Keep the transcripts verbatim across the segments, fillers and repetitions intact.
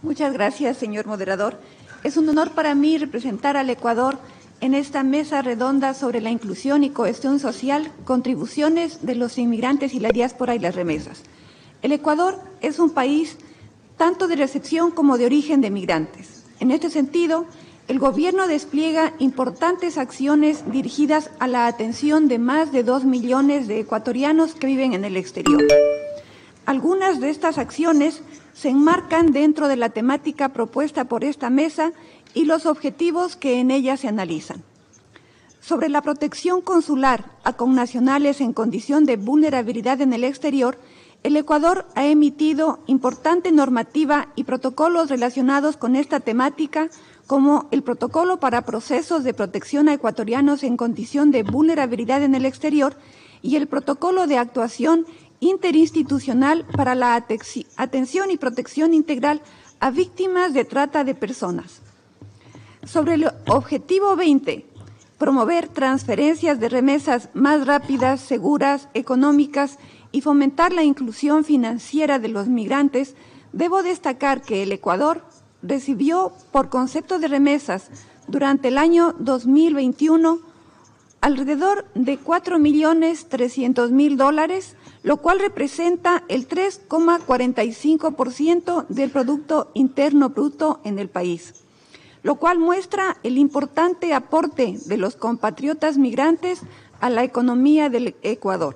Muchas gracias, señor moderador. Es un honor para mí representar al Ecuador en esta mesa redonda sobre la inclusión y cohesión social, contribuciones de los inmigrantes y la diáspora y las remesas. El Ecuador es un país tanto de recepción como de origen de migrantes. En este sentido, el Gobierno despliega importantes acciones dirigidas a la atención de más de dos millones de ecuatorianos que viven en el exterior. Algunas de estas acciones se enmarcan dentro de la temática propuesta por esta mesa y los objetivos que en ella se analizan. Sobre la protección consular a connacionales en condición de vulnerabilidad en el exterior, el Ecuador ha emitido importante normativa y protocolos relacionados con esta temática, como el Protocolo para Procesos de Protección a Ecuatorianos en Condición de Vulnerabilidad en el Exterior y el Protocolo de Actuación Interinstitucional para la Atención y Protección Integral a Víctimas de Trata de Personas. Sobre el objetivo veinte, promover transferencias de remesas más rápidas, seguras, económicas y fomentar la inclusión financiera de los migrantes, debo destacar que el Ecuador recibió por concepto de remesas durante el año dos mil veintiuno alrededor de cuatro millones trescientos mil dólares, lo cual representa el tres coma cuarenta y cinco por ciento del Producto Interno Bruto en el país, lo cual muestra el importante aporte de los compatriotas migrantes a la economía del Ecuador.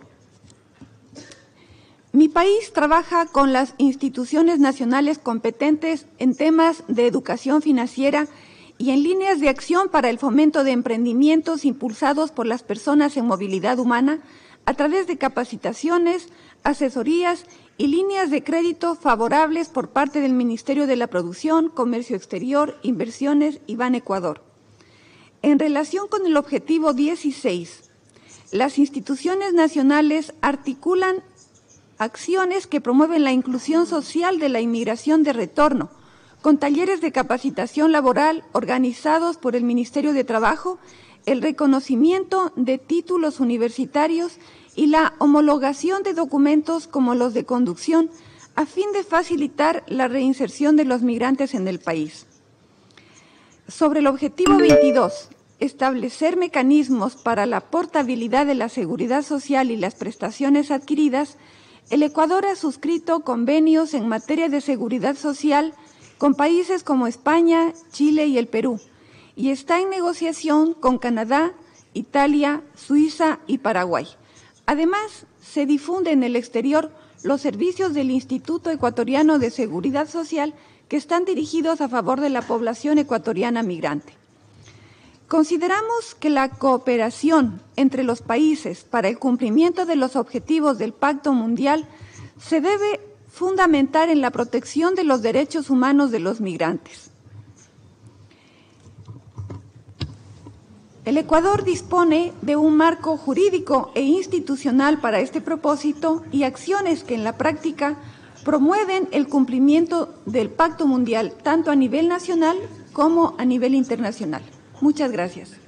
Mi país trabaja con las instituciones nacionales competentes en temas de educación financiera y en líneas de acción para el fomento de emprendimientos impulsados por las personas en movilidad humana a través de capacitaciones, asesorías y líneas de crédito favorables por parte del Ministerio de la Producción, Comercio Exterior, Inversiones y Ban Ecuador. En relación con el objetivo dieciséis, las instituciones nacionales articulan acciones que promueven la inclusión social de la inmigración de retorno, con talleres de capacitación laboral organizados por el Ministerio de Trabajo, el reconocimiento de títulos universitarios y la homologación de documentos como los de conducción, a fin de facilitar la reinserción de los migrantes en el país. Sobre el objetivo veintidós, establecer mecanismos para la portabilidad de la seguridad social y las prestaciones adquiridas, el Ecuador ha suscrito convenios en materia de seguridad social con países como España, Chile y el Perú, y está en negociación con Canadá, Italia, Suiza y Paraguay. Además, se difunde en el exterior los servicios del Instituto Ecuatoriano de Seguridad Social que están dirigidos a favor de la población ecuatoriana migrante. Consideramos que la cooperación entre los países para el cumplimiento de los objetivos del Pacto Mundial se debe fundamentar en la protección de los derechos humanos de los migrantes. El Ecuador dispone de un marco jurídico e institucional para este propósito y acciones que en la práctica promueven el cumplimiento del Pacto Mundial tanto a nivel nacional como a nivel internacional. Muchas gracias.